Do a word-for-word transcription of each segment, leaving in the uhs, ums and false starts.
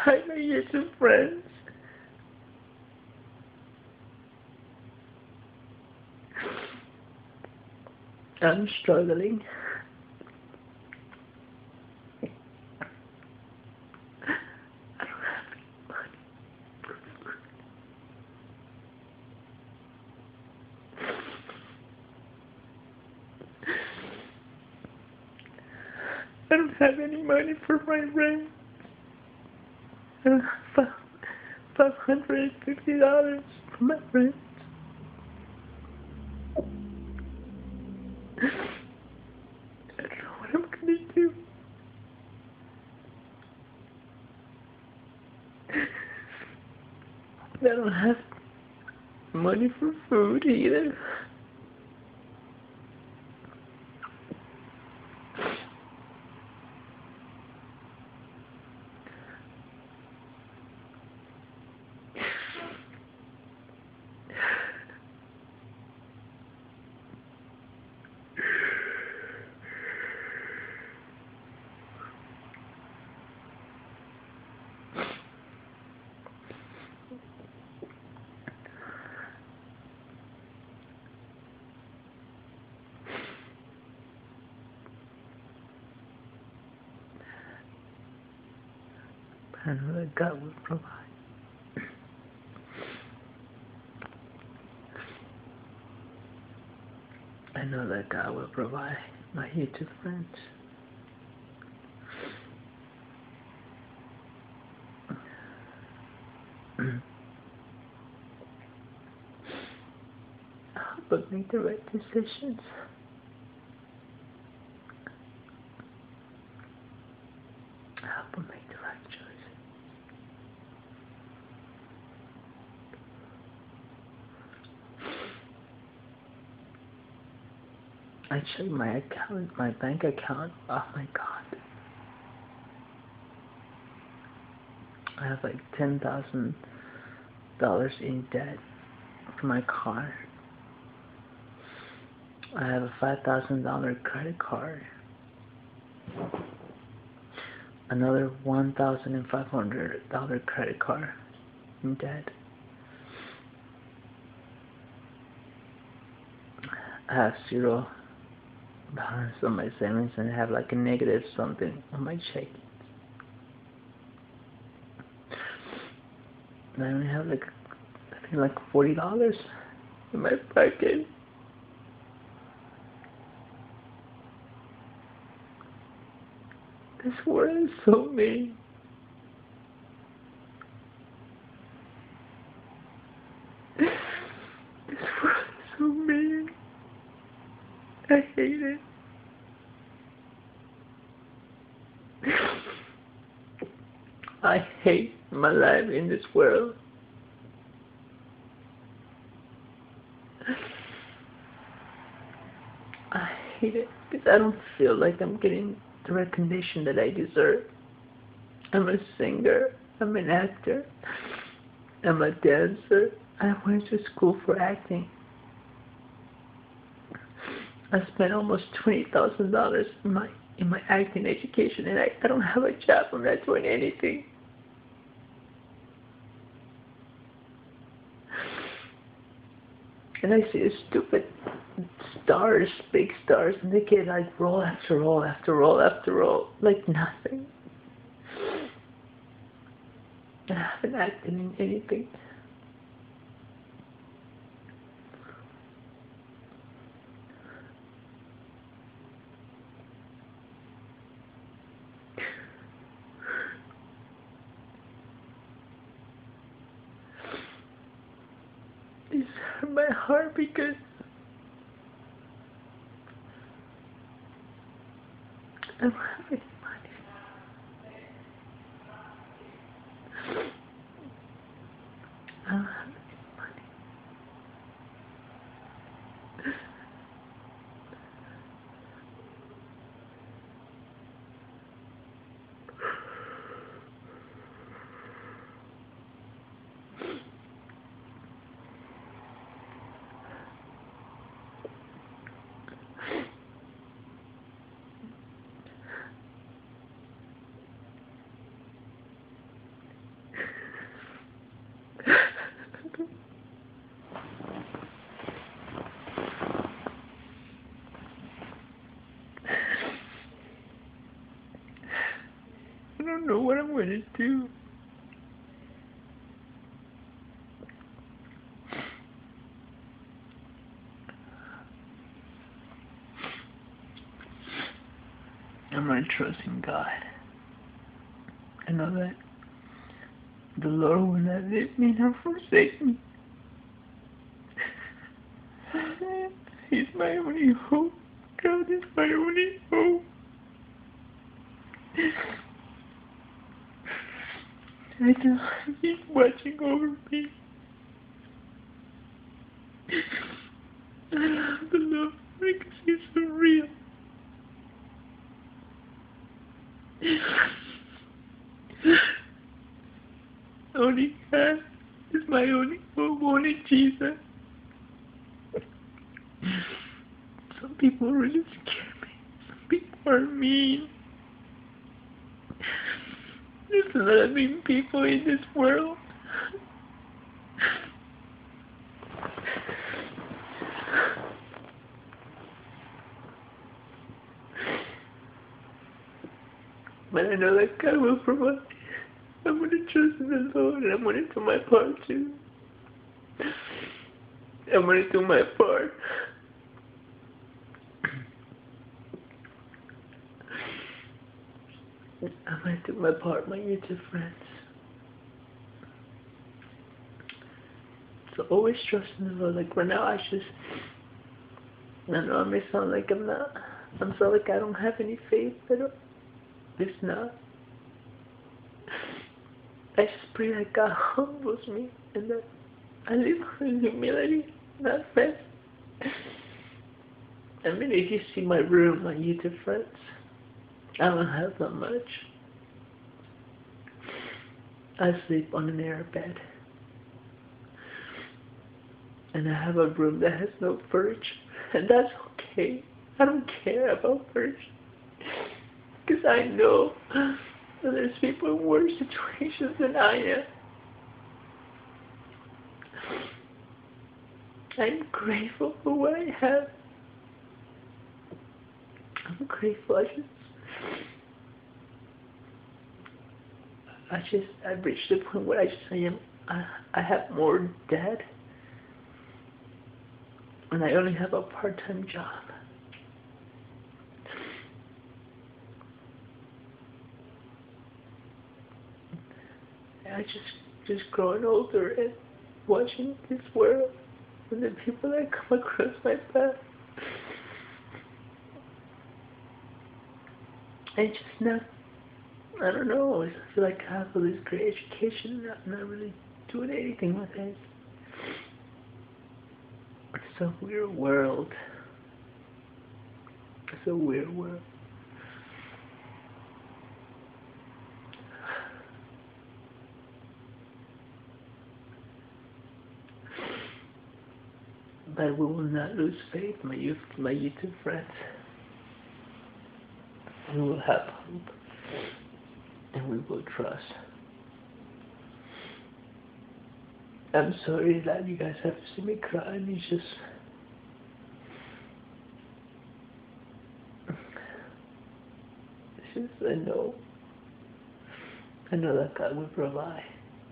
Hi, my YouTube friends. I'm struggling. I don't have any money for food. I don't have any money for my rent. I don't have five hundred and fifty dollars for my rent. I don't know what I'm gonna do. I don't have money for food either. I know that God will provide. I know that God will provide, my YouTube friends. But make the right decisions. Help them make the right choices. I checked my account, my bank account. Oh my God. I have like ten thousand dollars in debt for my car. I have a five thousand dollar credit card. Another one thousand five hundred dollar credit card in debt. I have zero balance on my savings and I have like a negative something on my check. And I only have like, I think like forty dollars in my pocket. This world is so mean. This world is so mean. I hate it. I hate my life in this world. I hate it because I don't feel like I'm getting the recognition that I deserve. I'm a singer. I'm an actor. I'm a dancer. I went to school for acting. I spent almost twenty thousand dollars in my in my acting education, and I, I don't have a job. I'm not doing anything. And I see stupid stars, big stars, and they get like roll after roll after roll after roll, like nothing. I haven't acted in anything. This hurt my heart because I don't have any money. I don't have any money. don't know what I'm going to do. I'm going to trust in God. I know that the Lord will not leave me nor forsake me. He's my only hope. God is my only hope. I know He's watching over me. I love the Lord because He's so real. Only God is my only hope, only Jesus. Some people really scare me. Some people are mean. There's a lot of mean people in this world. But I know that God will provide. I'm going to trust in the Lord, and I'm going to do my part too. I'm going to do my part. I'm going to do my part, my YouTube friends. So always trust in the Lord. Like right now, I just, I know I may sound like I'm not, I'm so like I don't have any faith, but it's not. I just pray that God humbles me and that I live in humility, not faith. I mean, if you see my room, my YouTube friends, I don't have that much. I sleep on an air bed. And I have a room that has no furniture. And that's okay. I don't care about furniture. Because I know that there's people in worse situations than I am. I'm grateful for what I have. I'm grateful. I just, I just, I've reached the point where I just I am. I, I have more debt, and I only have a part-time job. I just, just growing older and watching this world and the people that come across my path. I just not, I don't know, I feel like I have all this great education and I'm not really doing anything with it. It's a weird world. It's a weird world. But we will not lose faith, my youth, my YouTube friends. We will have hope, and we will trust. I'm sorry that you guys have to see me crying. It's just, it's just I know, I know that God will provide.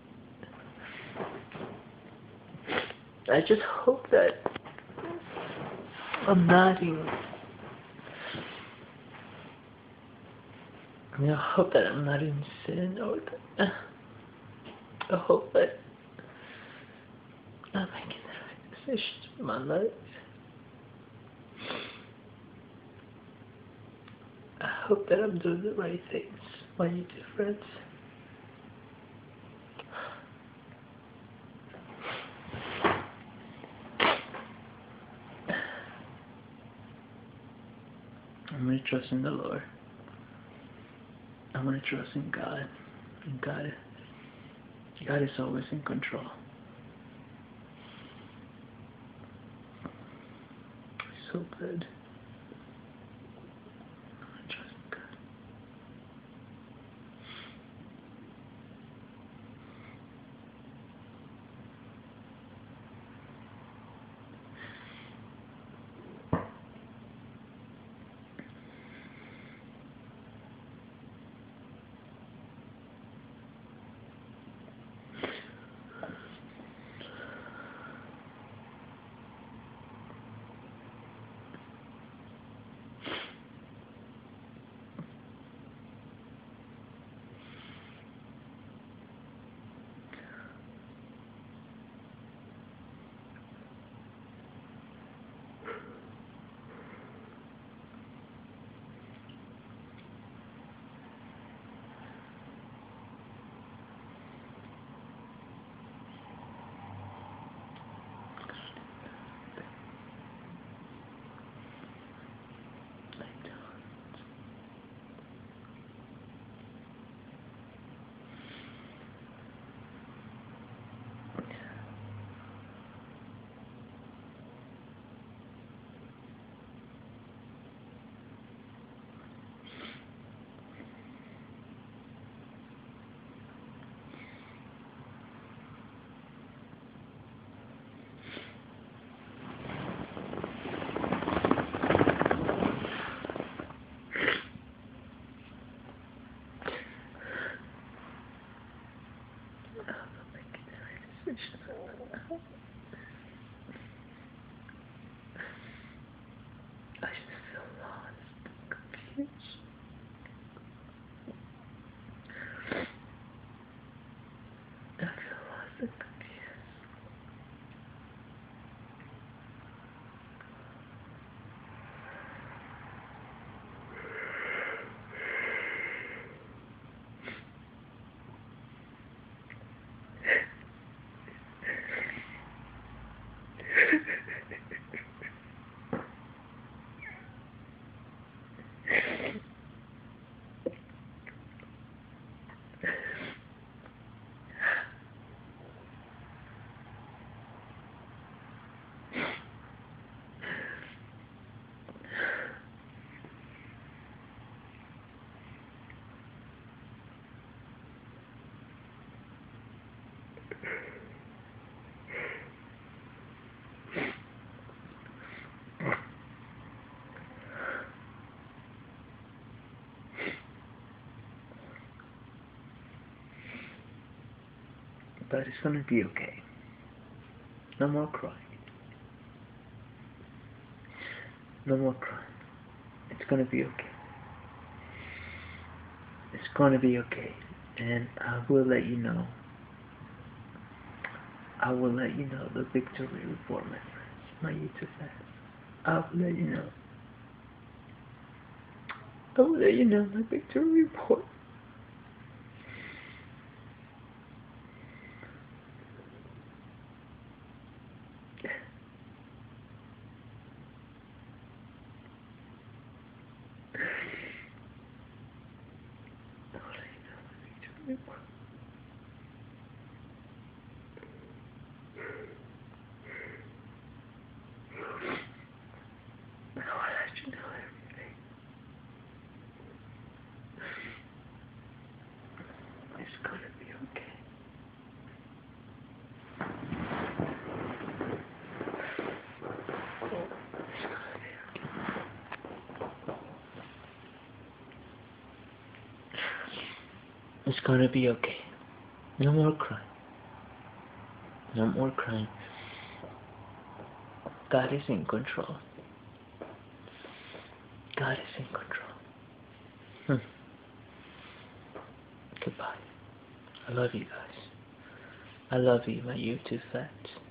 I just hope that I'm not in. I mean, I hope that I'm not in sin, or that, I hope that I'm making the right decisions for my life. I hope that I'm doing the right things, my YouTube friends. I'm going to trust in the Lord. I'm going to trust in God. And God, God is always in control. He's so good. I'm going to trust in God. I just feel lost, confused. I feel lost and confused. But it's gonna be okay. No more crying. No more crying. It's gonna be okay. It's gonna be okay. And I will let you know. I will let you know the victory report, my friends. My YouTube fans. I will let you know. I will let you know the victory report. It's gonna be okay. It's gonna be okay. No more crying. No more crying. God is in control. God is in control. Hmm. Goodbye. I love you guys. I love you, my YouTube fans.